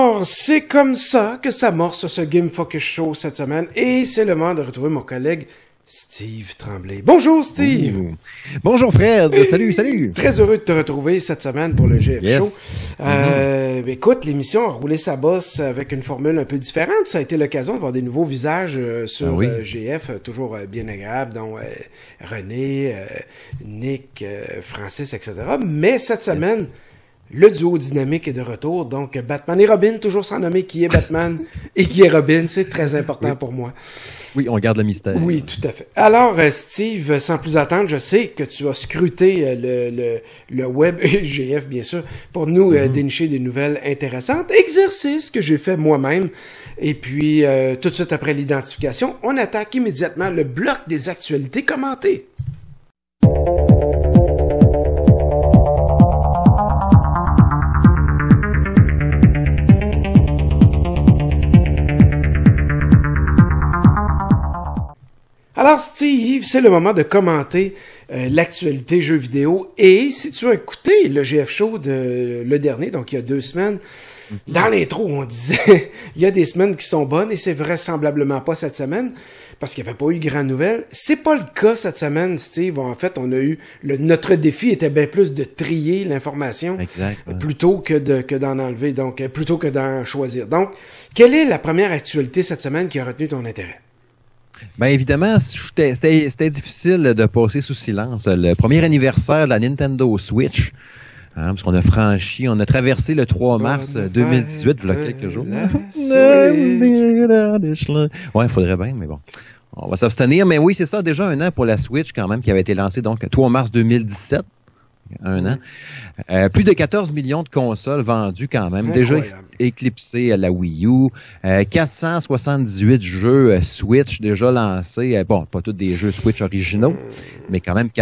Alors, c'est comme ça que s'amorce ce Game Focus Show cette semaine et c'est le moment de retrouver mon collègue Steve Tremblay. Bonjour Steve! Ouh. Bonjour Fred! Salut, salut! Très heureux de te retrouver cette semaine pour le GF Show. Écoute, l'émission a roulé sa bosse avec une formule un peu différente. Ça a été l'occasion de voir des nouveaux visages sur GF, toujours bien agréables, dont René, Nick, Francis, etc. Mais cette semaine... Le duo dynamique est de retour, donc Batman et Robin, toujours sans nommer qui est Batman et qui est Robin, c'est très important pour moi. Oui, on garde le mystère. Oui, tout à fait. Alors, Steve, sans plus attendre, je sais que tu as scruté le web et GF, bien sûr, pour nous dénicher des nouvelles intéressantes. Exercice que j'ai fait moi-même. Et puis, tout de suite après l'identification, on attaque immédiatement le bloc des actualités commentées. Alors Steve, c'est le moment de commenter l'actualité jeux vidéo. Et si tu as écouté le GF Show le dernier, donc il y a 2 semaines, dans l'intro on disait il y a des semaines qui sont bonnes et c'est vraisemblablement pas cette semaine parce qu'il n'y avait pas eu grand nouvelle. C'est pas le cas cette semaine, Steve. En fait, on a eu notre défi était bien plus de trier l'information plutôt que d'en enlever, donc plutôt que d'en choisir. Donc, quelle est la première actualité cette semaine qui a retenu ton intérêt? Ben évidemment, c'était difficile de passer sous silence le premier anniversaire de la Nintendo Switch, parce qu'on a traversé le 3 mars 2018, il y a quelques jours. Ouais, il faudrait bien, mais bon. On va s'abstenir, mais oui, c'est ça, déjà 1 an pour la Switch quand même, qui avait été lancée donc 3 mars 2017. 1 an. Plus de 14 millions de consoles vendues quand même. Incroyable. Déjà éclipsé à la Wii U. 478 jeux Switch déjà lancés. Bon, pas tous des jeux Switch originaux, mais quand même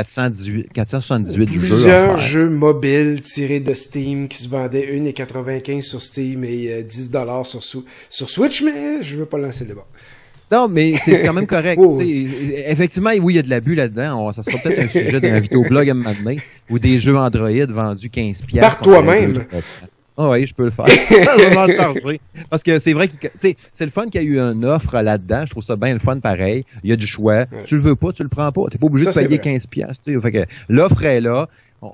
478 jeux. Plusieurs jeux mobiles tirés de Steam qui se vendaient 1,95 sur Steam et 10$ sur Switch, mais je veux pas lancer le débat. Non, mais c'est quand même correct. Effectivement, oui, il y a de l'abus là-dedans. Ça sera peut-être un sujet d'un vidéoblog à un moment donné, ou des jeux Android vendus $15. Par toi-même. Ah oui, je peux le faire. Je vais m'en charger. Parce que c'est vrai que c'est le fun qu'il y a eu une offre là-dedans. Je trouve ça bien le fun pareil. Il y a du choix. Ouais. Tu le veux pas, tu le prends pas. T'es pas obligé de payer $15. Fait que l'offre est là.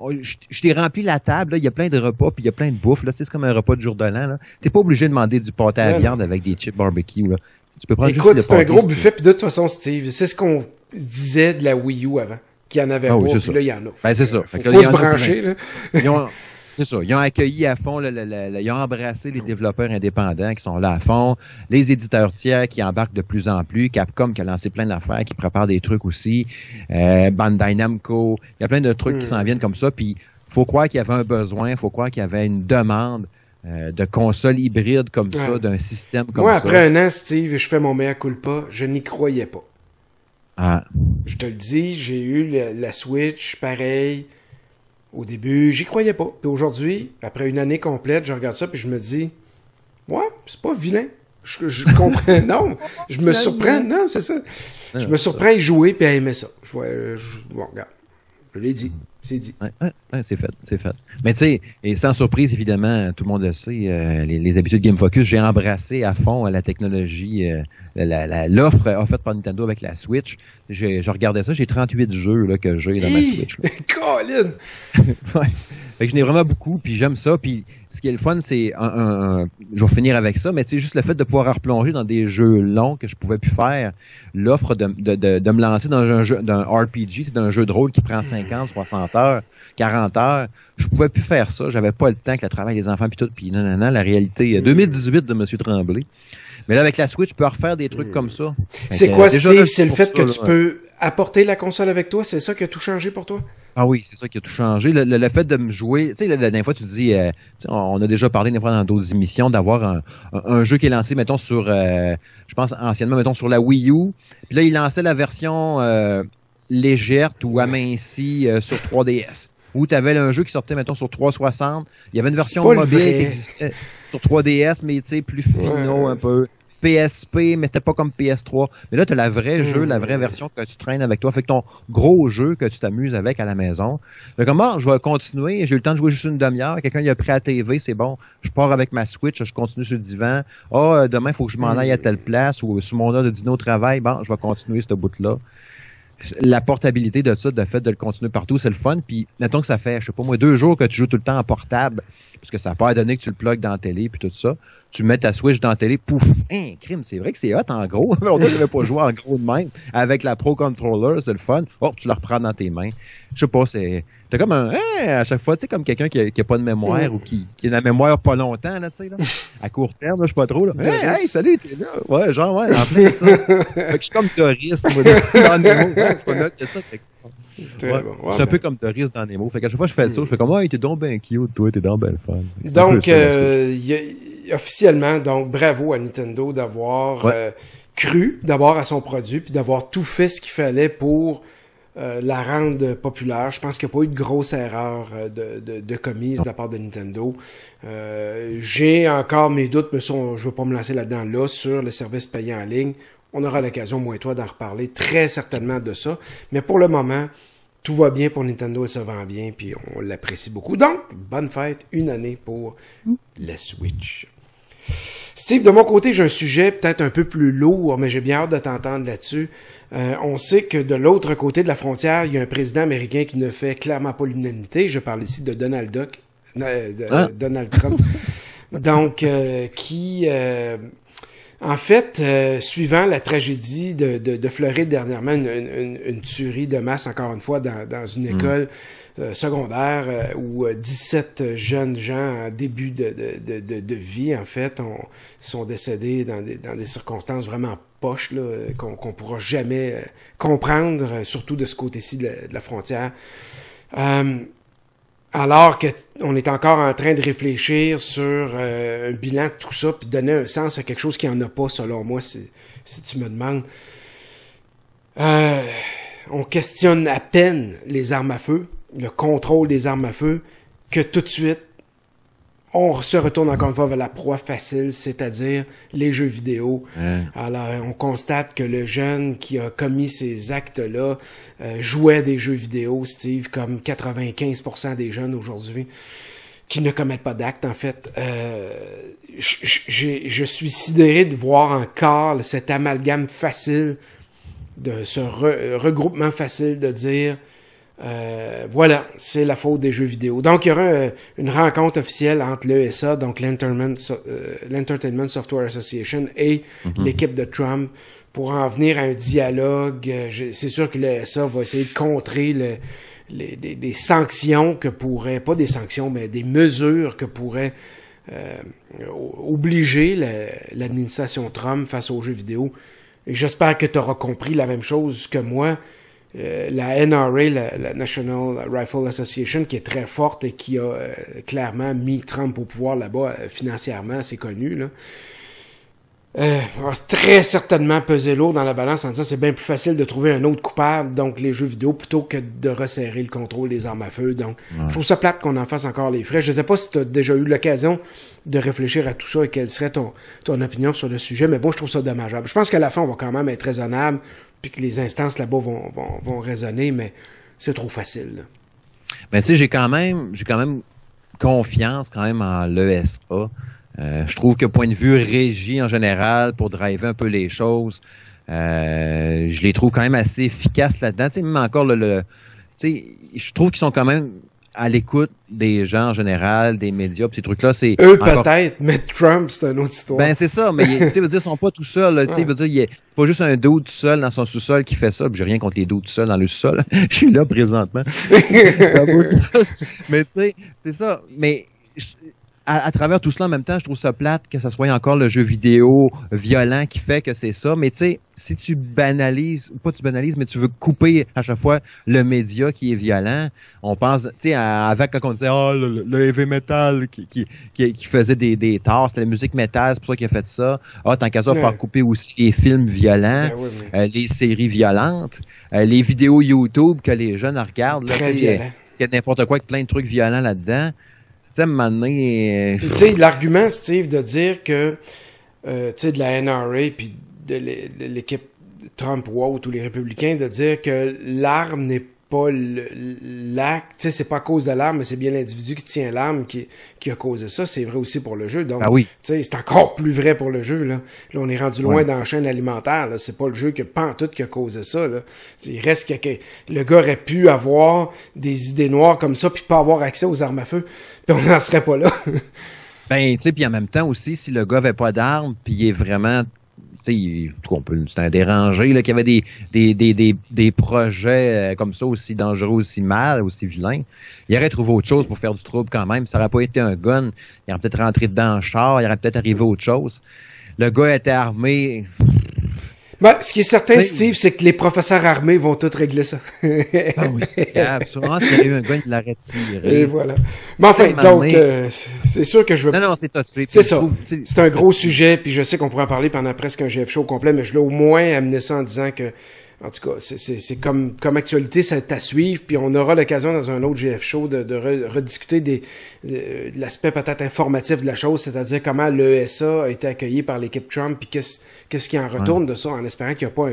Je t'ai rempli la table, là. Il y a plein de repas, puis il y a plein de bouffe. Là. C'est comme un repas de jour de l'an. T'es pas obligé de demander du pâté à viande avec des chips barbecue. Là. Tu peux prendre Écoute, c'est un gros buffet, puis de toute façon, Steve, c'est ce qu'on disait de la Wii U avant, qu'il y en avait pas, puis là, il y en a. Ben, c'est ça. Faut se brancher, là. C'est ça. Ils ont accueilli à fond, ils ont embrassé les développeurs indépendants qui sont là à fond, les éditeurs tiers qui embarquent de plus en plus, Capcom qui a lancé plein d'affaires, qui prépare des trucs aussi, Bandai Namco, il y a plein de trucs qui s'en viennent comme ça, puis faut croire qu'il y avait un besoin, faut croire qu'il y avait une demande de consoles hybrides comme ça, d'un système comme ça. Moi, après 1 an, Steve, je fais mon mea culpa, je n'y croyais pas. Ah. Je te le dis, j'ai eu la Switch, pareil. Au début, j'y croyais pas. Puis aujourd'hui, après 1 année complète, je regarde ça puis je me dis, ouais, c'est pas vilain. Je comprends. Non, je me surprends. Non, c'est ça. Je me surprends à y jouer puis à aimer ça. Bon, regarde. Je l'ai dit. C'est dit. Ouais, c'est fait. Mais tu sais, et sans surprise, évidemment, tout le monde le sait, les habitudes Game Focus, j'ai embrassé à fond la technologie, l'offre offerte par Nintendo avec la Switch. Je regardais ça, j'ai 38 jeux là, que j'ai dans ma Switch. Colin! Ouais. Fait que j'en ai vraiment beaucoup, puis j'aime ça. Puis ce qui est le fun, c'est je vais finir avec ça, mais tu sais, juste le fait de pouvoir replonger dans des jeux longs que je pouvais plus faire, l'offre de me lancer dans un jeu, d'un RPG, c'est d'un jeu de rôle qui prend 50, 60 heures, 40 heures. Je pouvais plus faire ça. J'avais pas le temps que le travail des enfants puis tout. Puis non, la réalité 2018 de M. Tremblay. Mais là, avec la Switch, tu peux refaire des trucs comme ça. C'est quoi, Steve? C'est le fait que tu peux apporter la console avec toi? C'est ça qui a tout changé pour toi? Ah oui, c'est ça qui a tout changé. Le fait de me jouer, tu sais, la dernière fois, tu dis, on a déjà parlé des fois dans d'autres émissions d'avoir un jeu qui est lancé, mettons, sur, je pense anciennement, mettons, sur la Wii U. Puis là, il lançait la version légère ou amincie sur 3DS. Ou tu avais un jeu qui sortait, mettons, sur 360. Il y avait une version mobile qui existait. sur 3DS, mais tu sais, plus finaux un peu. PSP, mais c'était pas comme PS3. Mais là, t'as la vraie jeu, la vraie version que tu traînes avec toi. Fait que ton gros jeu que tu t'amuses avec à la maison. Fait comment je vais continuer? J'ai eu le temps de jouer juste une demi-heure. Quelqu'un y a pris à la TV, c'est bon. Je pars avec ma Switch, je continue sur le divan. Demain, il faut que je m'en aille à telle place ou sur mon heure de dîner au travail. Bon, je vais continuer ce bout-là. La portabilité de ça, de fait de le continuer partout, c'est le fun. Puis, mettons que ça fait, je sais pas moi, 2 jours que tu joues tout le temps en portable, parce que ça n'a pas donné que tu le plugues dans la télé puis tout ça. Tu mets ta Switch dans la télé, pouf, crime, c'est vrai que c'est hot en gros. Longtemps, je n'avais pas joué en gros de même. Avec la Pro Controller, c'est le fun. Tu la reprends dans tes mains. Je sais pas, t'as comme un, à chaque fois, tu sais, comme quelqu'un qui a pas de mémoire ou qui a la mémoire pas longtemps, là, tu sais, là. À court terme, là, je sais pas trop, là. Hey, salut, t'es là. Ouais, genre, ouais, en plein ça. Fait que je suis comme Doris, moi, dans Nemo. C'est pas note que ça. C'est un peu comme Doris dans Nemo. Fait qu'à chaque fois que je fais ça, je fais comme, t'es donc ben cute, toi, t'es donc ben fun. Donc, officiellement, donc, bravo à Nintendo d'avoir cru d'abord à son produit, puis d'avoir tout fait ce qu'il fallait pour la rendre populaire. Je pense qu'il n'y a pas eu de grosse erreur de commise de la part de Nintendo. J'ai encore mes doutes, mais je veux pas me lancer là-dedans là, sur le service payant en ligne. On aura l'occasion, moi et toi, d'en reparler très certainement de ça. Mais pour le moment, tout va bien pour Nintendo et ça vend bien, puis on l'apprécie beaucoup. Donc, bonne fête, une année pour la Switch. Steve, de mon côté, j'ai un sujet peut-être un peu plus lourd, mais j'ai bien hâte de t'entendre là-dessus. On sait que de l'autre côté de la frontière, il y a un président américain qui ne fait clairement pas l'unanimité. Je parle ici de Donald Trump. Donc, qui... en fait, suivant la tragédie de Floride dernièrement, une tuerie de masse, encore une fois, dans une école secondaire où 17 jeunes gens en début de vie, en fait, sont décédés dans des circonstances vraiment poches, là, qu'on pourra jamais comprendre, surtout de ce côté-ci de la frontière. Alors qu'on est encore en train de réfléchir sur un bilan de tout ça, puis donner un sens à quelque chose qui en a pas, selon moi, si tu me demandes. On questionne à peine les armes à feu, le contrôle des armes à feu, que tout de suite, on se retourne encore une fois vers la proie facile, c'est-à-dire les jeux vidéo. Alors, on constate que le jeune qui a commis ces actes-là jouait des jeux vidéo, Steve, comme 95% des jeunes aujourd'hui qui ne commettent pas d'actes, en fait. Je suis sidéré de voir encore cet amalgame facile, de ce regroupement facile de dire voilà, c'est la faute des jeux vidéo. Donc, il y aura une rencontre officielle entre l'ESA, donc l'Entertainment Software Association, et l'équipe de Trump pour en venir à un dialogue. C'est sûr que l'ESA va essayer de contrer des sanctions que pourraient, pas des sanctions, mais des mesures que pourraient obliger l'administration Trump face aux jeux vidéo. Et j'espère que tu auras compris la même chose que moi. La NRA, la National Rifle Association, qui est très forte et qui a clairement mis Trump au pouvoir là-bas financièrement, c'est connu, là, a très certainement pesé lourd dans la balance en disant c'est bien plus facile de trouver un autre coupable, donc les jeux vidéo, plutôt que de resserrer le contrôle des armes à feu. Donc, je trouve ça plate qu'on en fasse encore les frais. Je ne sais pas si tu as déjà eu l'occasion de réfléchir à tout ça et quelle serait ton opinion sur le sujet, mais bon, je trouve ça dommageable. Je pense qu'à la fin, on va quand même être raisonnable, puis que les instances là-bas vont raisonner, mais c'est trop facile, là. Mais tu sais, j'ai quand même confiance quand même en l'ESA. Je trouve que point de vue régie en général, pour driver un peu les choses, je les trouve quand même assez efficaces là-dedans. Tu sais, même encore tu sais, je trouve qu'ils sont quand même à l'écoute des gens en général, des médias, pis ces trucs-là, c'est... Eux, peut-être, mais Trump, c'est une autre histoire. Ben, c'est ça, mais, tu sais, veut dire, ils sont pas tout seuls, tu sais, veut dire, c'est pas juste un dude tout seul dans son sous-sol qui fait ça, pis j'ai rien contre les dudes tout seuls dans le sous-sol. Je suis là, présentement. Mais, tu sais, c'est ça, mais... À travers tout cela, en même temps, je trouve ça plate que ça soit encore le jeu vidéo violent qui fait que c'est ça. Mais tu sais, si tu banalises, pas tu banalises, mais tu veux couper à chaque fois le média qui est violent, on pense, tu sais, avec quand on disait, le heavy metal qui faisait des torts, c'était la musique métal, c'est pour ça qu'il a fait ça. Tant qu'à ça, faire couper aussi les films violents, les séries violentes, les vidéos YouTube que les jeunes regardent, là, il y a n'importe quoi avec plein de trucs violents là-dedans. sais, à un moment donné... Puis, tu sais, l'argument, Steve, de dire que, tu sais, de la NRA, puis de l'équipe Trump Vote ou les républicains, de dire que l'arme n'est pas l'acte, tu sais, c'est pas à cause de l'arme, mais c'est bien l'individu qui tient l'arme qui a causé ça. C'est vrai aussi pour le jeu. Donc, oui. tu sais, c'est encore plus vrai pour le jeu, là. Là, on est rendu loin dans la chaîne alimentaire, là. C'est pas le jeu qui a causé ça, là. Il reste que le gars aurait pu avoir des idées noires comme ça puis pas avoir accès aux armes à feu. Puis on n'en serait pas là. Ben, tu sais, puis en même temps aussi, si le gars avait pas d'armes, puis il est vraiment... c'est un dérangé, là, qu'il y avait des projets comme ça aussi dangereux, aussi mal, aussi vilains. Il aurait trouvé autre chose pour faire du trouble quand même. Ça aurait pas été un gun. Il aurait peut-être rentré dedans en char. Il aurait peut-être arrivé autre chose. Le gars était armé. Ben, ce qui est certain, Steve, c'est que les professeurs armés vont tous régler ça. Ah oui, c'est grave. Sûrement, s'il y avait eu un gun, il l'aurait tiré. Et voilà. Mais enfin, donc, c'est sûr que je veux... Non, c'est touché. C'est ça. C'est un gros sujet, puis je sais qu'on pourrait en parler pendant presque un GF show complet, mais je l'ai au moins amené ça en disant que, en tout cas, c'est comme actualité, c'est à suivre, puis on aura l'occasion dans un autre GF show de rediscuter de l'aspect peut-être informatif de la chose, c'est-à-dire comment l'ESA a été accueilli par l'équipe Trump, puis qu'est-ce qui en retourne de ça, en espérant qu'il n'y a pas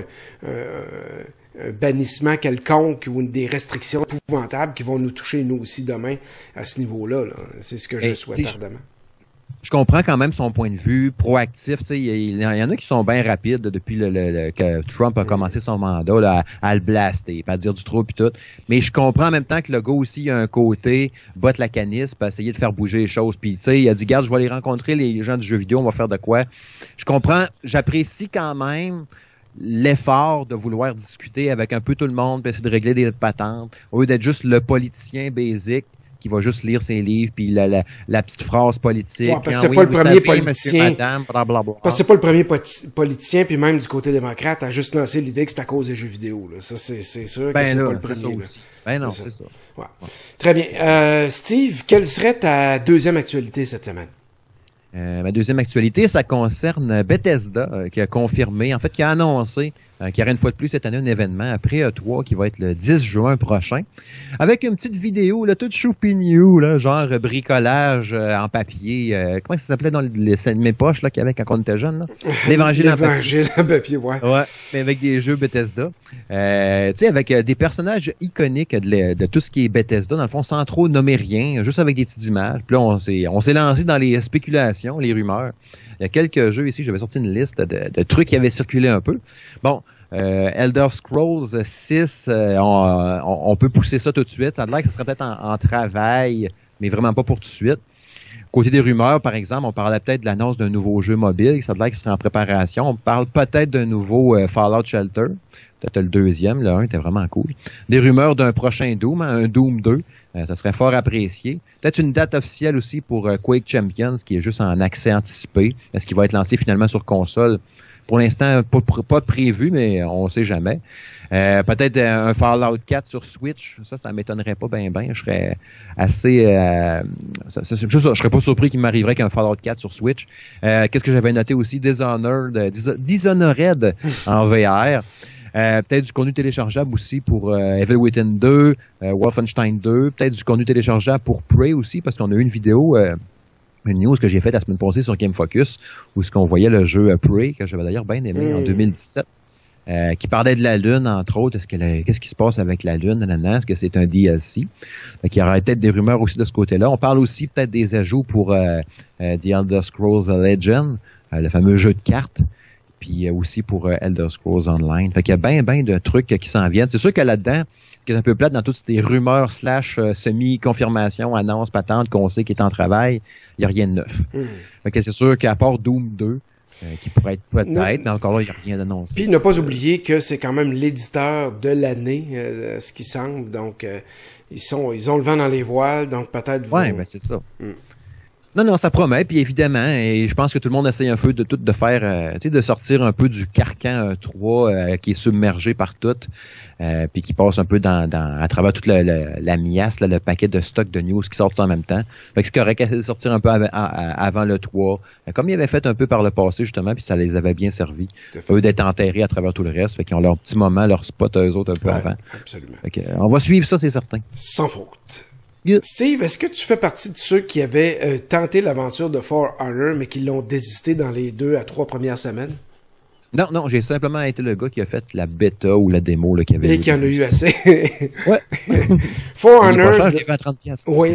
un bannissement quelconque ou des restrictions épouvantables qui vont nous toucher nous aussi demain à ce niveau-là. Là. C'est ce que je souhaite ardemment. Je comprends quand même son point de vue proactif. Il y en a qui sont bien rapides depuis que Trump a commencé son mandat là, à le blaster, à dire du trouble et tout. Mais je comprends en même temps que le gars aussi il a un côté botte la canisse pour essayer de faire bouger les choses. Puis il a dit, garde, je vais aller rencontrer les gens du jeu vidéo, on va faire de quoi. Je comprends, j'apprécie quand même l'effort de vouloir discuter avec un peu tout le monde, puis essayer de régler des patentes, au lieu d'être juste le politicien basic qui va juste lire ses livres, puis la petite phrase politique. Ouais, parce que c'est pas le premier politicien. Parce que c'est pas le premier politicien, puis même du côté démocrate, à juste lancer l'idée que c'est à cause des jeux vidéo. Là. Ça, c'est sûr que c'est pas le premier. Ben non, c'est ça. Ouais. Très bien. Steve, quelle serait ta deuxième actualité cette semaine? Ma deuxième actualité, ça concerne Bethesda, qui a confirmé, en fait, qui a annoncé qu'il y aurait une fois de plus cette année un événement après E3 qui va être le 10 juin prochain, avec une petite vidéo, là, toute choupignou, là, genre bricolage en papier. Comment ça s'appelait dans mes poches là, qu'il y avait quand on était jeune? L'Évangile en papier, ouais. Ouais, mais avec des jeux Bethesda. Tu sais, avec des personnages iconiques de tout ce qui est Bethesda, dans le fond, sans trop nommer rien, juste avec des petites images. Puis là, on s'est lancé dans les spéculations, les rumeurs. Il y a quelques jeux ici, j'avais sorti une liste de trucs qui avaient circulé un peu. Bon, Elder Scrolls 6, on peut pousser ça tout de suite. Ça a l'air que ça serait peut-être en travail, mais vraiment pas pour tout de suite. Côté des rumeurs, par exemple, on parlait peut-être de l'annonce d'un nouveau jeu mobile. Ça a l'air qu'il serait en préparation. On parle peut-être d'un nouveau Fallout Shelter. Peut-être le deuxième, le 1 était vraiment cool. Des rumeurs d'un prochain Doom, un Doom 2. Ça serait fort apprécié. Peut-être une date officielle aussi pour Quake Champions, qui est juste en accès anticipé. Est-ce qu'il va être lancé finalement sur console? Pour l'instant, pas prévu, mais on ne sait jamais. Peut-être un Fallout 4 sur Switch. Ça m'étonnerait pas ben. Je serais assez... je serais pas surpris qu'il m'arriverait qu'un Fallout 4 sur Switch. Qu'est-ce que j'avais noté aussi? Dishonored en VR. Peut-être du contenu téléchargeable aussi pour Evil Within 2, Wolfenstein 2, peut-être du contenu téléchargeable pour Prey aussi, parce qu'on a eu une vidéo, une news que j'ai faite la semaine passée sur Game Focus, où ce qu'on voyait le jeu Prey, que j'avais d'ailleurs bien aimé en 2017, qui parlait de la Lune, entre autres. Qu'est-ce qui se passe avec la Lune? Est-ce que c'est un DLC? Donc, il y aurait peut-être des rumeurs aussi de ce côté-là. On parle aussi peut-être des ajouts pour The Elder Scrolls Legend, le fameux jeu de cartes. Puis aussi pour Elder Scrolls Online. Fait qu'il y a bien de trucs qui s'en viennent. C'est sûr que là-dedans, ce qui est un peu plate dans toutes ces rumeurs / semi-confirmation, annonce, patente qu'on sait qui est en travail, il n'y a rien de neuf. Fait que c'est sûr qu'à part Doom 2, qui pourrait être peut-être, mais encore là, il n'y a rien d'annoncé. Puis ne pas oublier que c'est quand même l'éditeur de l'année, ce qui semble. Donc, ils ont le vent dans les voiles, donc peut-être... Ouais, ben c'est ça. Non, ça promet, puis évidemment, et je pense que tout le monde essaye un peu de faire, de sortir un peu du carcan 3 qui est submergé par tout, puis qui passe un peu à travers toute la miasse, le paquet de stock de news qui sortent en même temps. Fait que c'est correct de sortir un peu avant le 3, comme ils avaient fait un peu par le passé, justement, puis ça les avait bien servi. Eux d'être enterrés à travers tout le reste, fait qu'ils ont leur petit moment, leur spot eux autres un peu avant. Absolument. Fait que, on va suivre ça, c'est certain. Sans faute. Steve, est-ce que tu fais partie de ceux qui avaient tenté l'aventure de For Honor, mais qui l'ont désisté dans les 2 à 3 premières semaines? Non, j'ai simplement été le gars qui a fait la bêta ou la démo là, qui avait. Et qui en a eu assez. Ouais. For Honor. Je l'ai fait à 30$. Oui.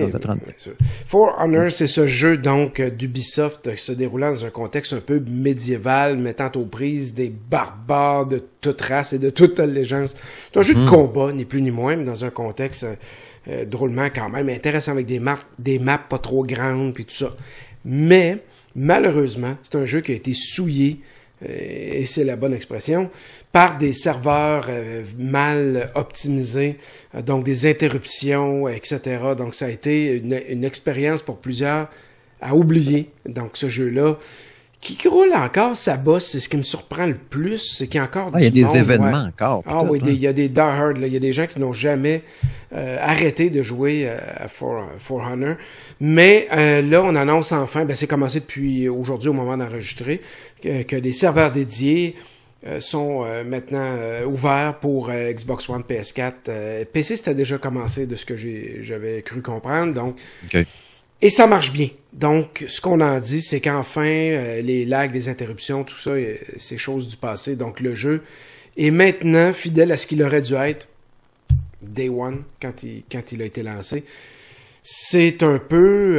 For Honor, c'est ce jeu donc d'Ubisoft se déroulant dans un contexte un peu médiéval, mettant aux prises des barbares de toute race et de toute allégeance. C'est un jeu de combat, ni plus ni moins, mais dans un contexte drôlement quand même intéressant avec des maps pas trop grandes puis tout ça. Mais malheureusement, c'est un jeu qui a été souillé, et c'est la bonne expression, par des serveurs mal optimisés, donc des interruptions, etc. Donc ça a été une expérience pour plusieurs à oublier. Donc ce jeu-là, qui roule encore sa bosse, c'est ce qui me surprend le plus, c'est qu'il y a encore il y a des événements encore. Ah oui, il y a des die-hard, il y a des gens qui n'ont jamais arrêté de jouer à For Honor. Mais là, on annonce enfin, c'est commencé depuis aujourd'hui au moment d'enregistrer, que des serveurs dédiés sont maintenant ouverts pour Xbox One, PS4. PC, c'était déjà commencé de ce que j'avais cru comprendre, donc... Okay. Et ça marche bien. Donc, ce qu'on en dit, c'est qu'enfin, les lags, les interruptions, tout ça, c'est chose du passé. Donc, le jeu est maintenant fidèle à ce qu'il aurait dû être Day One, quand il a été lancé. C'est un peu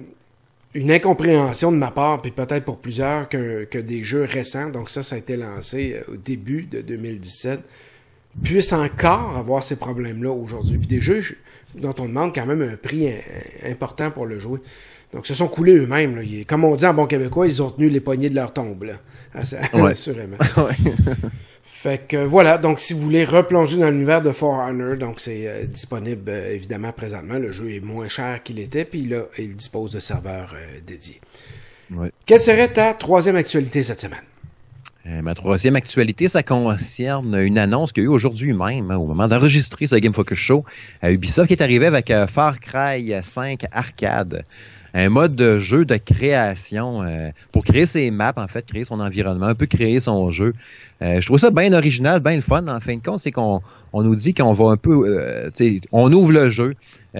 une incompréhension de ma part, puis peut-être pour plusieurs, que des jeux récents, donc ça a été lancé au début de 2017, puissent encore avoir ces problèmes-là aujourd'hui. Puis des jeux dont on demande quand même un prix important pour le jouer. Donc, se sont coulés eux-mêmes. Là. Comme on dit en bon québécois, ils ont tenu les poignées de leur tombe. Là. Assurément. Fait que voilà. Donc, si vous voulez replonger dans l'univers de For Honor, donc c'est disponible évidemment présentement. Le jeu est moins cher qu'il était, puis là, il dispose de serveurs dédiés. Ouais. Quelle serait ta troisième actualité cette semaine? Ma troisième actualité, ça concerne une annonce qu'il y a eu aujourd'hui même, au moment d'enregistrer ce Game Focus Show, Ubisoft qui est arrivé avec Far Cry 5 Arcade. Un mode de jeu de création pour créer ses maps, en fait, créer son environnement, un peu créer son jeu. Je trouve ça bien original, bien le fun. En fin de compte, c'est qu'on nous dit qu'on va un peu... on ouvre le jeu.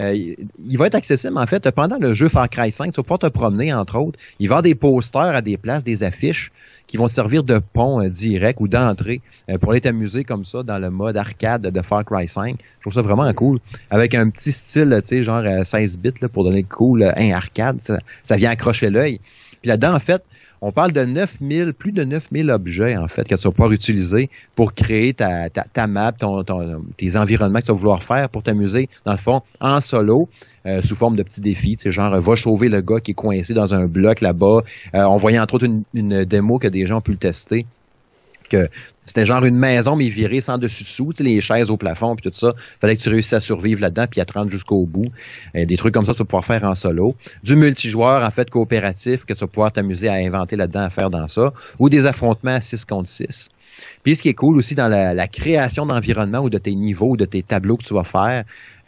Il va être accessible, en fait, pendant le jeu Far Cry 5. Tu vas pouvoir te promener, entre autres. Il va y avoir des posters à des places, des affiches qui vont te servir de pont direct ou d'entrée pour aller t'amuser comme ça dans le mode arcade de Far Cry 5. Je trouve ça vraiment cool. Avec un petit style, tu sais, genre 16 bits là, pour donner le cool, arcade. Ça vient accrocher l'œil. Puis là-dedans, en fait, on parle de plus de 9000 objets, en fait, que tu vas pouvoir utiliser pour créer ta map, tes environnements que tu vas vouloir faire pour t'amuser, dans le fond, en solo, sous forme de petits défis. Tu sais, genre, va sauver le gars qui est coincé dans un bloc là-bas. On voyait entre autres une démo que des gens ont pu le tester. Que c'était genre une maison, mais virée sans dessus-dessous, tu sais, les chaises au plafond, puis tout ça. Fallait que tu réussisses à survivre là-dedans, puis à te rendre jusqu'au bout. Des trucs comme ça, tu vas pouvoir faire en solo. Du multijoueur, en fait, coopératif, que tu vas pouvoir t'amuser à inventer là-dedans, à faire dans ça. Ou des affrontements à 6 contre 6. Puis ce qui est cool aussi dans la création d'environnement ou de tes niveaux ou de tes tableaux que tu vas faire,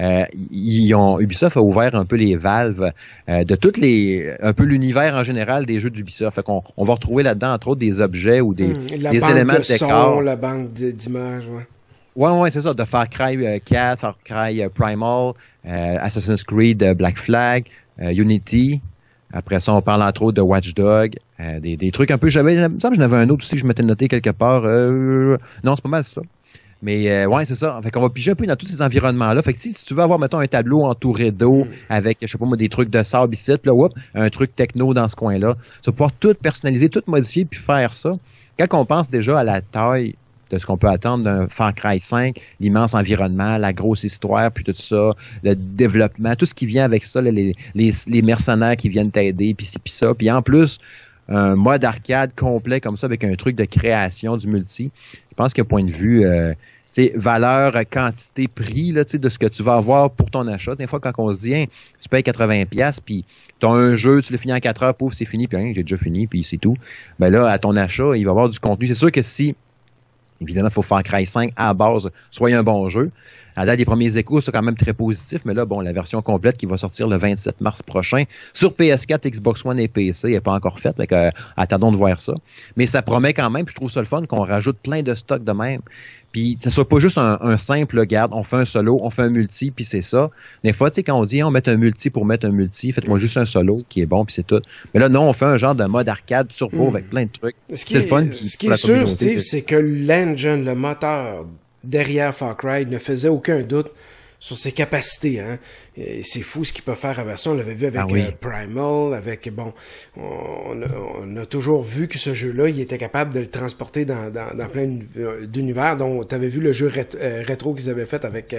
Ubisoft a ouvert un peu les valves de un peu l'univers en général des jeux d'Ubisoft. Fait qu'on va retrouver là-dedans, entre autres, des objets ou des éléments de décor. La banque d'images, ouais. Ouais, c'est ça. De Far Cry 4, Far Cry Primal, Assassin's Creed Black Flag, Unity. Après ça, on parle entre autres de Watch Dogs, des trucs un peu... Il me semble que j'en avais un autre aussi que je m'étais noté quelque part. Non, c'est pas mal ça. Mais ouais, c'est ça. Fait qu'on va piger un peu dans tous ces environnements-là. Fait que si tu veux avoir, mettons, un tableau entouré d'eau avec, je sais pas moi, des trucs de sable ici, puis là, un truc techno dans ce coin-là, tu vas pouvoir tout personnaliser, tout modifier, puis faire ça. Quand on pense déjà à la taille de ce qu'on peut attendre d'un Far Cry 5, l'immense environnement, la grosse histoire, puis tout ça, le développement, tout ce qui vient avec ça, les mercenaires qui viennent t'aider, puis ci, puis ça. Puis en plus, un mode arcade complet comme ça, avec un truc de création du multi. Je pense qu'un point de vue, valeur, quantité, prix là, de ce que tu vas avoir pour ton achat. Des fois, quand on se dit, hein, tu payes 80$, puis tu as un jeu, tu l'as fini en 4 heures, pouf, c'est fini, puis hein, j'ai déjà fini, puis c'est tout. Ben là, à ton achat, il va y avoir du contenu. C'est sûr que si évidemment, il faut Far Cry 5 à la base, soit un bon jeu. À date, les premiers échos sont quand même très positifs, mais là, bon, la version complète qui va sortir le 27 mars prochain sur PS4, Xbox One et PC n'est pas encore faite, donc attendons de voir ça. Mais ça promet quand même, puis je trouve ça le fun qu'on rajoute plein de stocks de même. Puis ça soit pas juste un simple, là, regarde, on fait un solo, on fait un multi, puis c'est ça. Des fois, tu sais, quand on dit on met un multi pour mettre un multi, faites-moi juste un solo qui est bon, puis c'est tout. Mais là, non, on fait un genre de mode arcade turbo avec plein de trucs. C'est le fun. Ce qui est sûr, Steve, c'est que l'engine, le moteur derrière Far Cry ne faisait aucun doute sur ses capacités. Hein. C'est fou ce qu'il peut faire avec ça. On l'avait vu avec Primal, avec, bon, on a toujours vu que ce jeu-là, il était capable de le transporter dans plein d'univers. Donc, tu avais vu le jeu rétro qu'ils avaient fait avec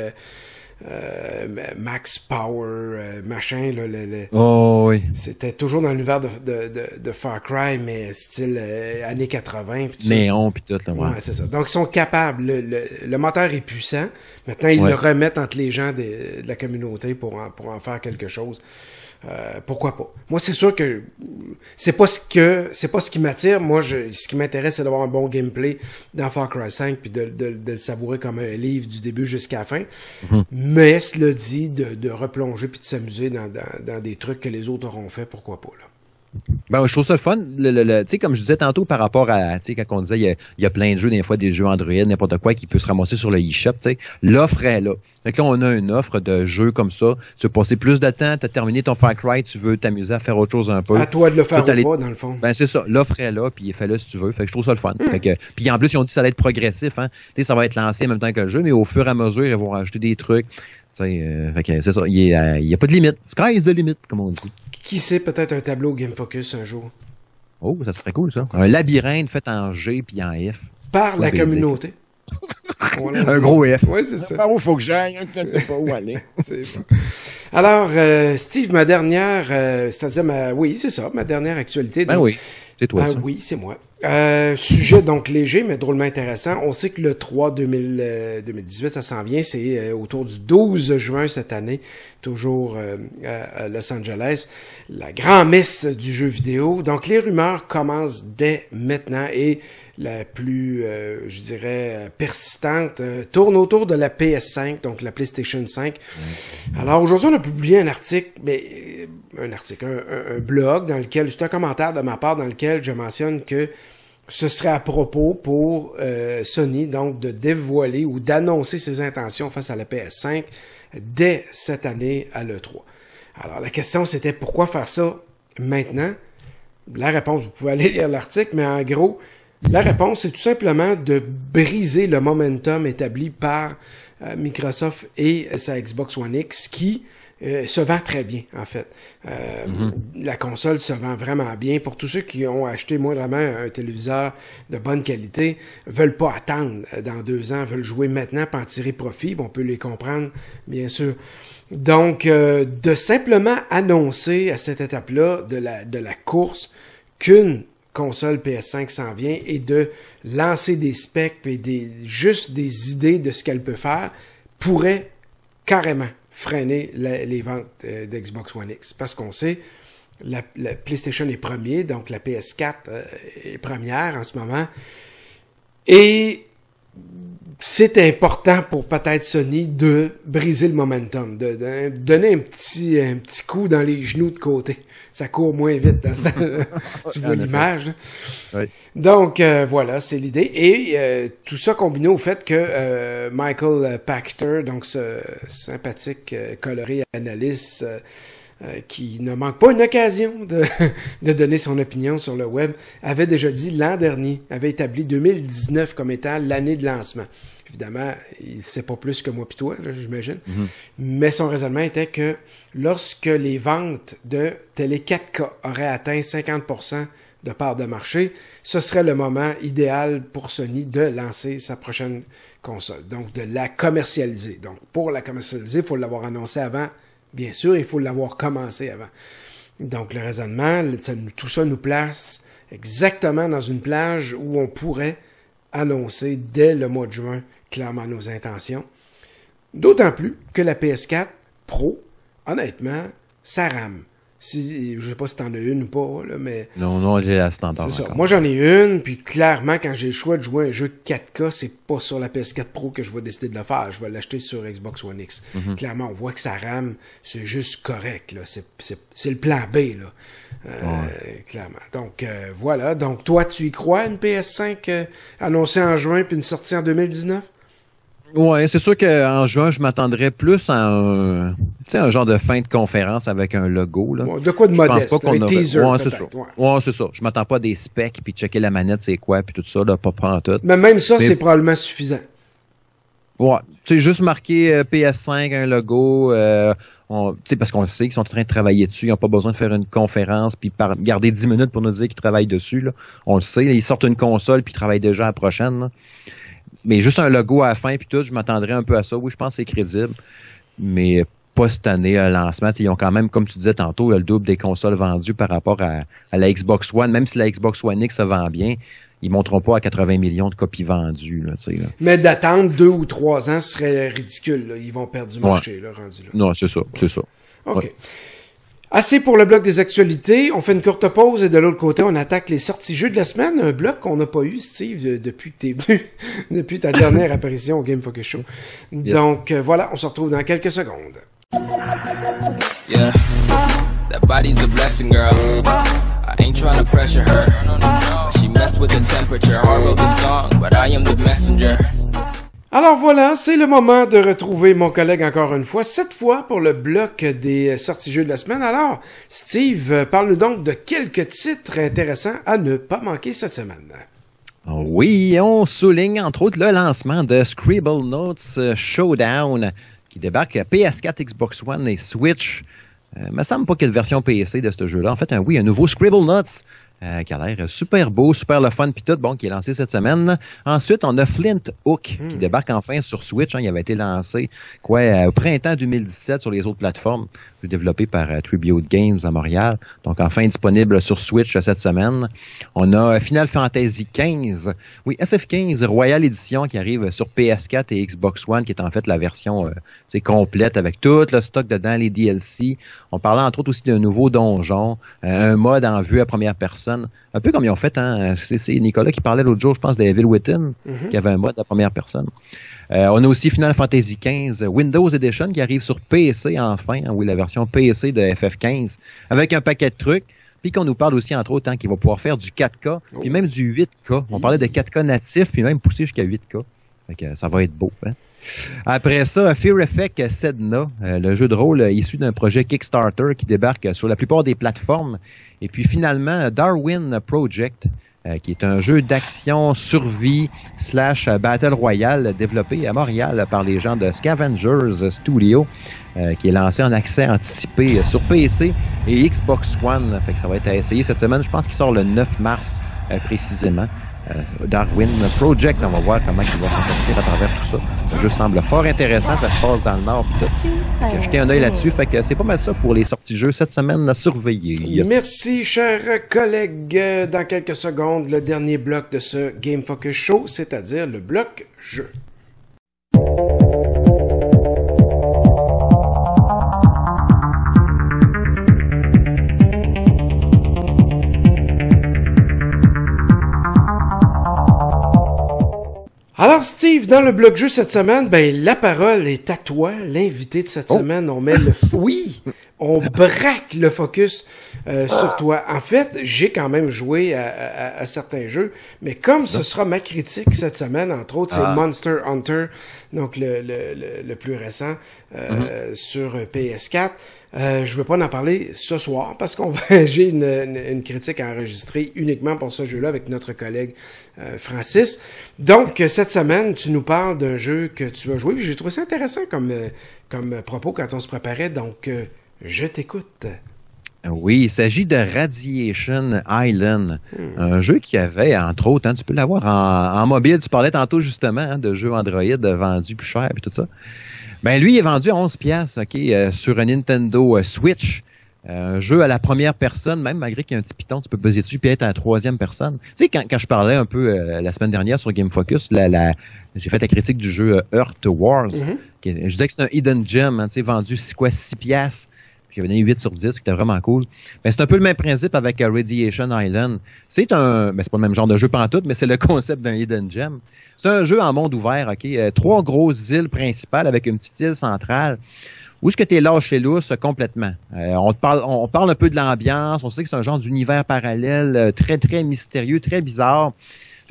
Max Power, machin. Là, oh oui. C'était toujours dans l'univers de Far Cry, mais style années 80. Néon, puis tout. Là, ouais, c'est ça. Donc, ils sont capables. Le moteur est puissant. Maintenant, ils le remettent entre les gens de la communauté pour en faire quelque chose. Pourquoi pas? Moi, c'est sûr que c'est pas ce qui m'attire. Moi, ce qui m'intéresse, c'est d'avoir un bon gameplay dans Far Cry 5 puis de le savourer comme un livre du début jusqu'à la fin. Mais cela dit, de replonger puis de s'amuser dans des trucs que les autres auront fait, pourquoi pas, là. Ben, je trouve ça le fun. Tu sais, comme je disais tantôt par rapport à, tu sais, quand on disait, il y a plein de jeux, des fois, des jeux Android, n'importe quoi, qui peut se ramasser sur le eShop, tu sais. L'offre est là. Donc là, on a une offre de jeux comme ça. Tu veux passer plus de temps, tu as terminé ton Far Cry, tu veux t'amuser à faire autre chose un peu. À toi de le faire ou pas, dans le fond. Ben, c'est ça. L'offre est là, puis fais-le si tu veux. Fait que je trouve ça le fun. Fait que, puis en plus, ils ont dit que ça allait être progressif, hein. Tu sais, ça va être lancé en même temps que le jeu, mais au fur et à mesure, ils vont rajouter des trucs. Fait que c'est ça. Il y a pas de limite. Sky is the limit, comme on dit. Qui sait, peut-être un tableau Game Focus un jour. Oh, ça serait cool, ça. Un labyrinthe fait en G puis en F. Par la communauté. Voilà, un gros F. Oui, c'est ça. Par où faut que j'aille? Je ne sais pas où aller. Alors, Steve, ma dernière, c'est-à-dire oui, c'est ça, ma dernière actualité. Ben oui, c'est toi, ça. Oui, c'est moi. Sujet donc léger, mais drôlement intéressant. On sait que le 3 2018, ça s'en vient. C'est autour du 12 juin cette année, toujours à Los Angeles. La grand-messe du jeu vidéo. Donc, les rumeurs commencent dès maintenant et la plus, je dirais, persistante tourne autour de la PS5, donc la PlayStation 5. Alors, aujourd'hui, on a publié un article, mais un blog dans lequel, c'est un commentaire de ma part dans lequel je mentionne que ce serait à propos pour Sony, donc, de dévoiler ou d'annoncer ses intentions face à la PS5 dès cette année à l'E3. Alors, la question, c'était pourquoi faire ça maintenant? La réponse, vous pouvez aller lire l'article, mais en gros, la réponse, c'est tout simplement de briser le momentum établi par Microsoft et sa Xbox One X qui se vend très bien, en fait. La console se vend vraiment bien. Pour tous ceux qui ont acheté moindrement un téléviseur de bonne qualité, veulent pas attendre dans 2 ans, veulent jouer maintenant pour en tirer profit. On peut les comprendre, bien sûr. Donc, de simplement annoncer à cette étape-là de la course qu'une console PS5 s'en vient et de lancer des specs et juste des idées de ce qu'elle peut faire pourrait carrément freiner les ventes d'Xbox One X. Parce qu'on sait, la PlayStation est premier, donc la PS4 est première en ce moment. Et c'est important pour peut-être Sony de briser le momentum, de donner un petit coup dans les genoux de côté. Ça court moins vite dans ça. Tu vois l'image. Oui. Donc, voilà, c'est l'idée. Et tout ça combiné au fait que Michael Pachter, donc ce sympathique coloré analyste qui ne manque pas une occasion de donner son opinion sur le web, avait déjà dit l'an dernier, avait établi 2019 comme étant l'année de lancement. Évidemment, il ne sait pas plus que moi pis toi, là, j'imagine. Mais son raisonnement était que lorsque les ventes de télé 4K auraient atteint 50% de part de marché, ce serait le moment idéal pour Sony de lancer sa prochaine console. Donc, de la commercialiser. Donc, pour la commercialiser, il faut l'avoir annoncé avant. Bien sûr, il faut l'avoir commencé avant. Donc, le raisonnement, tout ça nous place exactement dans une plage où on pourrait annoncer dès le mois de juin clairement nos intentions. D'autant plus que la PS4 Pro, honnêtement, ça rame. Je sais pas si t'en as une ou pas, là, mais... Non, j'ai la standard. C'est ça. Moi, j'en ai une, puis clairement, quand j'ai le choix de jouer à un jeu 4K, c'est pas sur la PS4 Pro que je vais décider de le faire. Je vais l'acheter sur Xbox One X. Clairement, on voit que ça rame. C'est juste correct, là. C'est le plan B, là. Clairement. Donc, voilà. Donc, toi, tu y crois, une PS5 annoncée en juin, puis une sortie en 2019? Ouais, c'est sûr qu'en juin, je m'attendrais plus à un genre de fin de conférence avec un logo. Là. Ouais, de quoi de modeste, un teaser ouais, peut-être. c'est ça. Ouais, c'est ça. Je m'attends pas à des specs, puis checker la manette, c'est quoi, puis tout ça, là, pas en tout. Mais même ça, c'est probablement suffisant. Ouais, tu sais, juste marquer PS5, un logo, parce qu'on sait qu'ils sont en train de travailler dessus, ils n'ont pas besoin de faire une conférence puis garder 10 minutes pour nous dire qu'ils travaillent dessus. Là. On le sait, là, ils sortent une console puis ils travaillent déjà à la prochaine. Là. Mais juste un logo à la fin puis tout, je m'attendrais un peu à ça. Oui, je pense que c'est crédible, mais pas cette année à lancement. T'sais, ils ont quand même, comme tu disais tantôt, le double des consoles vendues par rapport à la Xbox One. Même si la Xbox One X se vend bien, ils ne monteront pas à 80 millions de copies vendues. Là. Mais d'attendre 2 ou 3 ans serait ridicule. Là. Ils vont perdre du marché, là, rendu là. Non, c'est ça, c'est ça. OK. Ouais. Assez pour le bloc des actualités. On fait une courte pause et de l'autre côté, on attaque les sorties jeux de la semaine. Un bloc qu'on n'a pas eu, Steve, depuis que t'es venu, depuis ta dernière apparition au Game Focus Show. Yes. Donc, voilà, on se retrouve dans quelques secondes. Yeah, that body's a blessing, girl. I ain't trying to pressure her. She messed with the temperature. I wrote the song, but I am the messenger. Alors voilà, c'est le moment de retrouver mon collègue encore une fois, cette fois pour le bloc des sorties jeux de la semaine. Alors, Steve, parle-nous donc de quelques titres intéressants à ne pas manquer cette semaine. Oui, on souligne entre autres le lancement de Scribble Notes Showdown qui débarque à PS4, Xbox One et Switch. Me semble pas qu'il y ait une version PC de ce jeu-là. En fait, un nouveau Scribble Notes qui a l'air super beau, super le fun pis tout, bon, qui est lancé cette semaine. Ensuite, on a Flint Hook qui débarque enfin sur Switch. Il avait été lancé au printemps 2017 sur les autres plateformes, développé par Tribute Games à Montréal. Donc, enfin disponible sur Switch cette semaine. On a Final Fantasy XV. Oui, FF15 Royal Edition qui arrive sur PS4 et Xbox One, qui est en fait la version complète avec tout le stock dedans, les DLC. On parlait entre autres aussi d'un nouveau donjon, un mode en vue à première personne. Un peu comme ils ont fait, hein, c'est Nicolas qui parlait l'autre jour, je pense, de Evil Within, qui avait un mode à première personne. On a aussi Final Fantasy XV Windows Edition qui arrive sur PC enfin, hein, oui, la version PC de FF15, avec un paquet de trucs. Puis qu'on nous parle aussi, entre autres, hein, qu'il va pouvoir faire du 4K, puis même du 8K. On parlait de 4K natif, puis même pousser jusqu'à 8K. Fait que ça va être beau, hein. Après ça, Fear Effect Sedna, le jeu de rôle issu d'un projet Kickstarter qui débarque sur la plupart des plateformes. Et puis finalement, Darwin Project, qui est un jeu d'action survie / Battle Royale développé à Montréal par les gens de Scavengers Studio, qui est lancé en accès anticipé sur PC et Xbox One. Fait que ça va être à essayer cette semaine. Je pense qu'il sort le 9 mars précisément. Darwin Project, on va voir comment il va s'en sortir à travers tout ça. Le jeu semble fort intéressant, ça se passe dans le Nord pis tout. Fait que jetez un œil là-dessus, fait que c'est pas mal ça pour les sorties jeux cette semaine à surveiller. Merci, cher collègue. Dans quelques secondes, le dernier bloc de ce Game Focus Show, c'est-à-dire le bloc jeu. Alors Steve, dans le bloc jeu cette semaine, la parole est à toi, l'invité de cette semaine. On met on braque le focus sur toi. En fait, j'ai quand même joué à certains jeux, mais comme ce sera ma critique cette semaine, entre autres, c'est Monster Hunter, donc le plus récent sur PS4. Je veux pas en parler ce soir parce j'ai une critique à enregistrer uniquement pour ce jeu-là avec notre collègue Francis. Donc cette semaine, tu nous parles d'un jeu que tu vas jouer. Puis j'ai trouvé ça intéressant comme propos quand on se préparait. Donc je t'écoute. Oui, il s'agit de Radiation Island, un jeu qui avait, entre autres, hein, tu peux l'avoir en mobile. Tu parlais tantôt justement de jeux Android vendus plus cher et tout ça. Ben lui, il est vendu à 11$, sur un Nintendo Switch. Un jeu à la première personne, même malgré qu'il y a un petit piton, tu peux buzzer dessus puis être à la troisième personne. Tu sais, quand je parlais un peu la semaine dernière sur Game Focus, j'ai fait la critique du jeu Earth Wars. Je disais que c'est un hidden gem, hein, tu sais, vendu 6$. J'avais donné 8 sur 10, qui était vraiment cool. Ben, c'est un peu le même principe avec Radiation Island. C'est pas le même genre de jeu pantoute, mais c'est le concept d'un hidden gem. C'est un jeu en monde ouvert, OK? 3 grosses îles principales avec une petite île centrale. Où est-ce que t'es lâché lousse complètement? On parle un peu de l'ambiance. On sait que c'est un genre d'univers parallèle très, très mystérieux, très bizarre.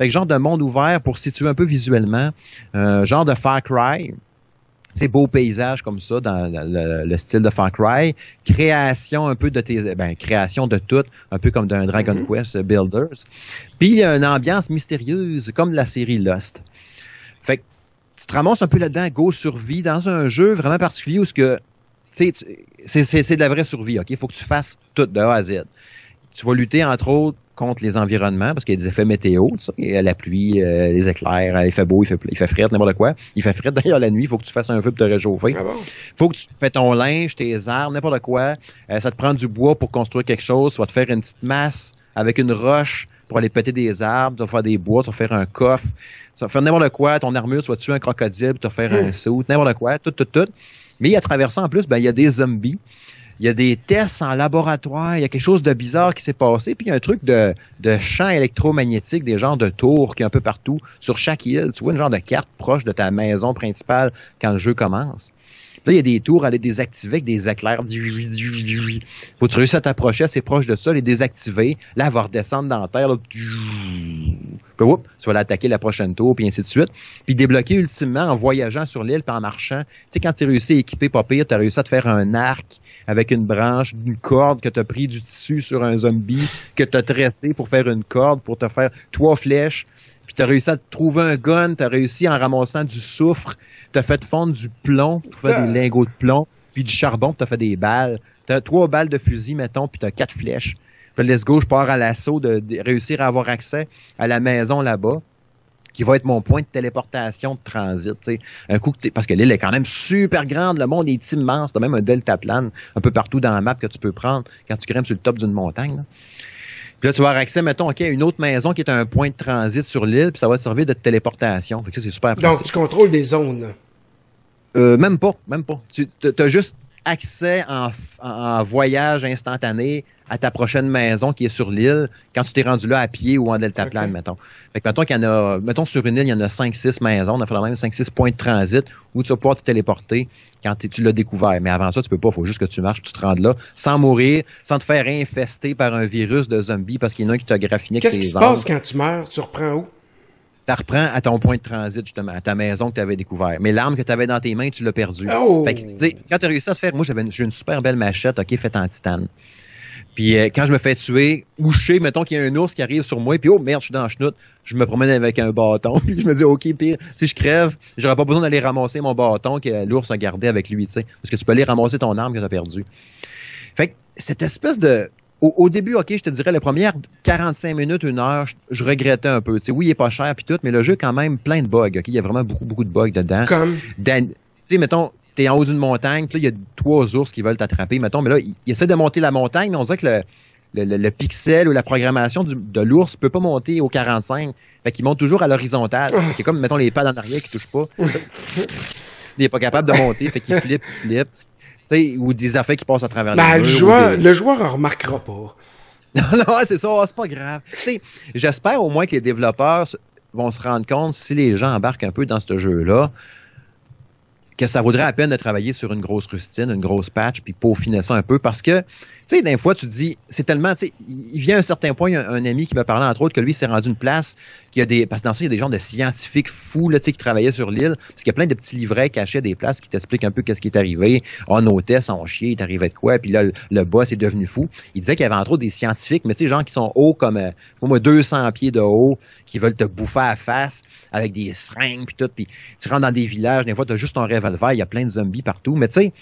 Fait que genre de monde ouvert pour situer un peu visuellement, genre de Far Cry. C'est beau paysage comme ça dans le style de Far Cry. Création un peu de création de tout, un peu comme d'un Dragon Quest Builders. Puis il y a une ambiance mystérieuse comme la série Lost. Fait que tu te ramasses un peu là-dedans, go survie, dans un jeu vraiment particulier où c'est de la vraie survie, OK? Il faut que tu fasses tout de A à Z. Tu vas lutter, entre autres, contre les environnements, parce qu'il y a des effets météo, la pluie, les éclairs, il fait beau, il fait fret, n'importe quoi. Il fait fret d'ailleurs la nuit, il faut que tu fasses un feu pour te réchauffer. Ah bon? Faut que tu fais ton linge, tes armes, n'importe quoi. Ça te prend du bois pour construire quelque chose, tu vas te faire une petite masse avec une roche pour aller péter des arbres, tu vas faire des bois, tu vas faire un coffre, tu vas faire n'importe quoi, ton armure, tu vas tuer un crocodile, tu vas faire un saut, n'importe quoi, tout. Mais à travers ça, en plus, il y a des zombies. Il y a des tests en laboratoire, il y a quelque chose de bizarre qui s'est passé, puis il y a un truc de champ électromagnétique, des genres de tours qui est un peu partout, sur chaque île. Tu vois une genre de carte proche de ta maison principale quand le jeu commence. Là, il y a des tours à les désactiver avec des éclairs. Faut que tu réussisses à t'approcher assez proche de ça, les désactiver. Là, elle va redescendre dans la terre. Là. Puis, tu vas l'attaquer la prochaine tour, puis ainsi de suite. Puis débloquer ultimement en voyageant sur l'île puis en marchant. Tu sais, quand tu réussi à équiper pas pire, tu as réussi à te faire un arc avec une branche, une corde que tu as pris du tissu sur un zombie, que tu as tressé pour faire une corde, pour te faire 3 flèches. Puis t'as réussi à te trouver un gun, t'as réussi en ramassant du soufre, t'as fait fondre du plomb, t'as fait des lingots de plomb, puis du charbon, puis t'as fait des balles. T'as 3 balles de fusil, mettons, puis t'as 4 flèches. Puis let's go, je pars à l'assaut de réussir à avoir accès à la maison là-bas, qui va être mon point de téléportation de transit, tu sais. Un coup parce que l'île est quand même super grande, le monde est immense, t'as même un deltaplane un peu partout dans la map que tu peux prendre quand tu grimpes sur le top d'une montagne, là. Puis là, tu vas avoir accès, mettons, OK, à une autre maison qui est un point de transit sur l'île, puis ça va te servir de téléportation. Fait que ça, c'est super pratique. Donc, tu contrôles des zones. Même pas. Tu as juste accès en voyage instantané à ta prochaine maison qui est sur l'île quand tu t'es rendu là à pied ou en deltaplane, mettons. Fait que mettons qu'il y en a, mettons sur une île, il y en a 5-6 maisons, on a fait la même 5-6 points de transit où tu vas pouvoir te téléporter quand tu l'as découvert. Mais avant ça, tu peux pas, il faut juste que tu marches, tu te rendes là, sans mourir, sans te faire infester par un virus de zombies parce qu'il y en a un qui t'a graffiné avec ses Qu'est-ce qui se passe quand tu meurs? Tu reprends où? Tu reprends à ton point de transit, justement, à ta maison que tu avais découvert. Mais l'arme que tu avais dans tes mains, tu l'as perdue. Oh! Fait que, tu sais, quand tu as réussi à te faire... Moi, j'ai une super belle machette, OK, faite en titane. Puis quand je me fais tuer, ou je sais, mettons qu'il y a un ours qui arrive sur moi, puis oh merde, je suis dans la chenoute, je me promène avec un bâton, puis je me dis, OK, pire, si je crève, j'aurais pas besoin d'aller ramasser mon bâton que l'ours a gardé avec lui, tu sais. Parce que tu peux aller ramasser ton arme que tu as perdue. Fait que cette espèce de... Au début, OK, je te dirais, les premières 45 minutes, 1 heure, je regrettais un peu. Tu sais, oui, il est pas cher puis tout, mais le jeu est quand même plein de bugs. OK, il y a vraiment beaucoup de bugs dedans. Comme? Tu sais, mettons, t'es en haut d'une montagne, puis là, il y a 3 ours qui veulent t'attraper, mettons, mais là, il essaie de monter la montagne, mais on dirait que le pixel ou la programmation de l'ours peut pas monter au 45. Fait qu'il monte toujours à l'horizontale. Fait que comme, mettons, les pads en arrière qui touchent pas. Il est pas capable de monter, fait qu'il flippe. Ou des affaires qui passent à travers les murs. Le joueur en remarquera pas. Non, c'est ça, c'est pas grave. J'espère au moins que les développeurs vont se rendre compte, si les gens embarquent un peu dans ce jeu-là, que ça vaudrait la peine de travailler sur une grosse rustine, une grosse patch, puis peaufiner ça un peu, parce que, tu sais, des fois, tu te dis, c'est tellement, tu sais, il vient à un certain point, il y a un ami qui m'a parlé, entre autres, que lui s'est rendu une place, parce que dans ça, il y a des gens de scientifiques fous, là, tu sais, qui travaillaient sur l'île, parce qu'il y a plein de petits livrets cachés des places qui t'expliquent un peu qu'est-ce qui est arrivé. Nos tests ont chié, il est arrivé de quoi, puis là, le boss est devenu fou. Il disait qu'il y avait, entre autres, des scientifiques, mais tu sais, gens qui sont hauts comme, au moins 200 pieds de haut, qui veulent te bouffer à la face, avec des seringues, puis tout, puis tu rentres dans des villages, des fois, t'as juste ton revolver, il y a plein de zombies partout, mais tu sais,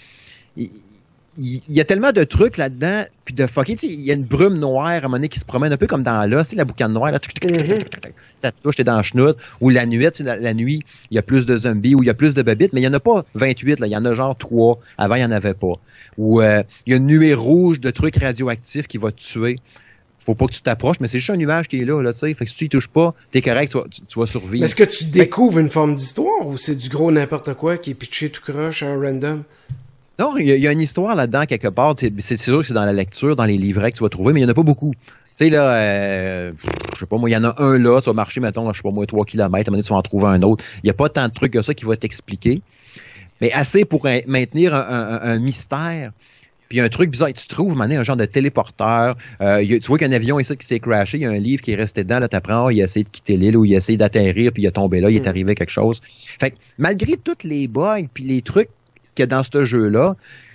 il y a tellement de trucs là-dedans, puis de fucking, tu sais, il y a une brume noire à un moment donné qui se promène un peu comme dans là, c'est la boucane noire, là, ça te touche, t'es dans la chenoute, ou la nuit, la nuit, il y a plus de zombies, ou il y a plus de babites, mais il y en a pas 28, là, il y en a genre 3, avant il y en avait pas. Ou il y a une nuée rouge de trucs radioactifs qui va te tuer. Faut pas que tu t'approches, mais c'est juste un nuage qui est là, tu sais. Fait que si tu y touches pas, t'es correct, tu vas survivre. Mais est-ce que tu découvres une forme d'histoire ou c'est du gros n'importe quoi qui est pitché tout croche en random? Non, il y a une histoire là-dedans quelque part. C'est sûr que c'est dans la lecture, dans les livrets que tu vas trouver, mais il y en a pas beaucoup. Tu sais, là, je sais pas moi, il y en a un là, tu vas marcher, mettons, je sais pas moi, 3 km, à un moment donné, tu vas en trouver un autre. Il y a pas tant de trucs que ça qui va t'expliquer, mais assez pour maintenir un mystère. Puis il y a un truc bizarre, tu trouves maintenant un genre de téléporteur. Tu vois qu'il y a un avion ici qui s'est crashé, il y a un livre qui est resté dedans, là t'apprends, il a essayé de quitter l'île ou il a essayé d'atterrir, puis il est tombé là, il est arrivé quelque chose. Fait que malgré tous les bugs puis les trucs qu'il y a dans ce jeu-là,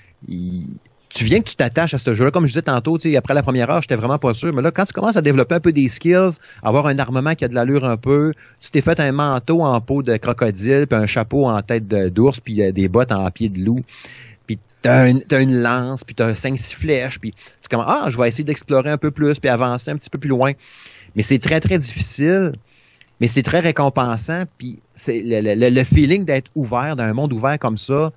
tu viens que tu t'attaches à ce jeu-là. Comme je disais tantôt, après la première heure, j'étais vraiment pas sûr. Mais là, quand tu commences à développer un peu des skills, avoir un armement qui a de l'allure un peu, tu t'es fait un manteau en peau de crocodile, puis un chapeau en tête d'ours, puis des bottes en pied de loup. Puis t'as une lance, puis t'as 5-6 flèches, puis tu commences, je vais essayer d'explorer un peu plus, puis avancer un petit peu plus loin. Mais c'est très, très difficile. Mais c'est très récompensant, puis c'est le feeling d'être ouvert, dans un monde ouvert comme ça,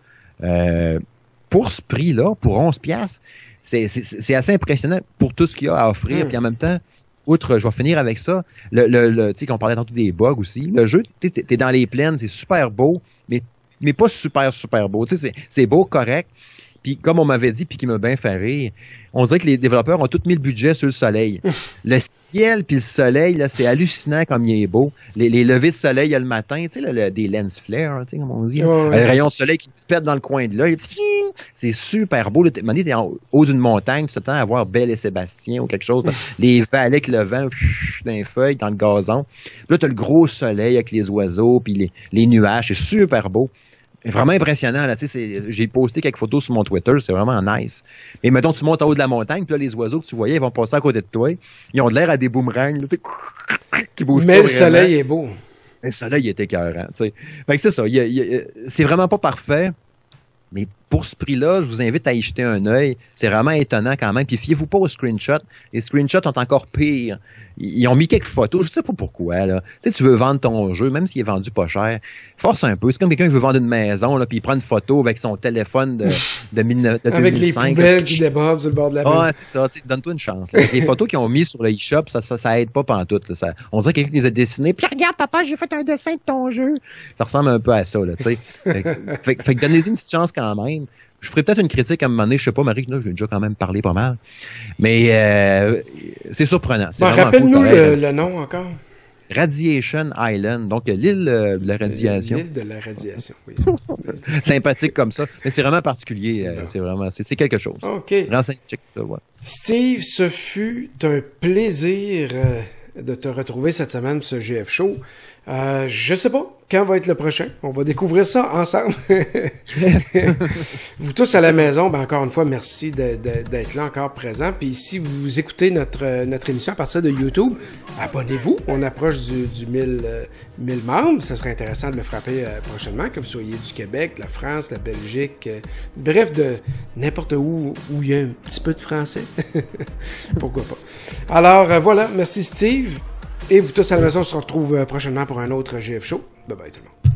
pour ce prix-là, pour 11$, c'est assez impressionnant pour tout ce qu'il y a à offrir. Puis en même temps, outre, je vais finir avec ça, tu sais, qu'on parlait tantôt des bugs aussi, le jeu, t'es dans les plaines, c'est super beau, mais pas super, super beau. Tu sais, c'est beau, correct. Puis comme on m'avait dit, puis qui m'a bien fait rire, on dirait que les développeurs ont tout mis le budget sur le soleil. Le ciel puis le soleil, là, c'est hallucinant comme il est beau. Les levées de soleil le matin, tu sais, des lens flares, tu sais, comme on dit. Le rayon de soleil qui te pète dans le coin de l'œil. C'est super beau. T'es en haut d'une montagne, tu t'attends à voir Belle et Sébastien ou quelque chose. Là. Les vallées avec le vent dans les feuilles, dans le gazon. Là, t'as le gros soleil avec les oiseaux puis les nuages. C'est super beau. Vraiment impressionnant, là, tu sais, j'ai posté quelques photos sur mon Twitter, c'est vraiment nice. Et mettons, tu montes en haut de la montagne, puis là, les oiseaux que tu voyais, ils vont passer à côté de toi. Ils ont de l'air à des boomerangs, là, tu sais, qui bougent mais pas le vraiment. soleil est beau. Le soleil est écœurant, tu sais. Fait que c'est ça, c'est vraiment pas parfait, mais pour ce prix-là, je vous invite à y jeter un œil. C'est vraiment étonnant quand même. Puis fiez-vous pas aux screenshots. Les screenshots sont encore pires. Ils ont mis quelques photos, je sais pas pourquoi, là. Tu sais, tu veux vendre ton jeu, même s'il est vendu pas cher, force un peu. C'est comme quelqu'un qui veut vendre une maison, là, puis il prend une photo avec son téléphone de 2005. Avec les poubelles qui débordent sur le bord de la mer. Ah, c'est ça, tu sais, donne-toi une chance. Là. Les photos qu'ils ont mis sur le eShop, ça aide pas pantoute. Là. On dirait que quelqu'un les a dessinés. Puis regarde, papa, j'ai fait un dessin de ton jeu. Ça ressemble un peu à ça, là, tu sais. fait que donnez-y une petite chance quand même. Je ferai peut-être une critique à un moment donné, je sais pas, Marie, là, j'ai déjà quand même parlé pas mal. Mais c'est surprenant. Rappelle-nous le nom encore. Radiation Island, donc l'île de la radiation. L'île de la radiation, oui. Sympathique comme ça. Mais c'est vraiment particulier. C'est quelque chose. OK. Renseigne-check ça, ouais. Steve, ce fut un plaisir de te retrouver cette semaine sur ce GF Show. Je sais pas quand va être le prochain. On va découvrir ça ensemble. Yes. Vous tous à la maison, ben encore une fois, merci d'être là encore présent. Puis si vous écoutez notre émission à partir de YouTube, abonnez-vous. On approche du 1000 membres. Ça serait intéressant de le frapper prochainement, que vous soyez du Québec, la France, la Belgique, bref, de n'importe où il y a un petit peu de français. Pourquoi pas. Alors voilà, merci Steve. Et vous tous à la maison, on se retrouve prochainement pour un autre GF Show. Bye bye tout le monde.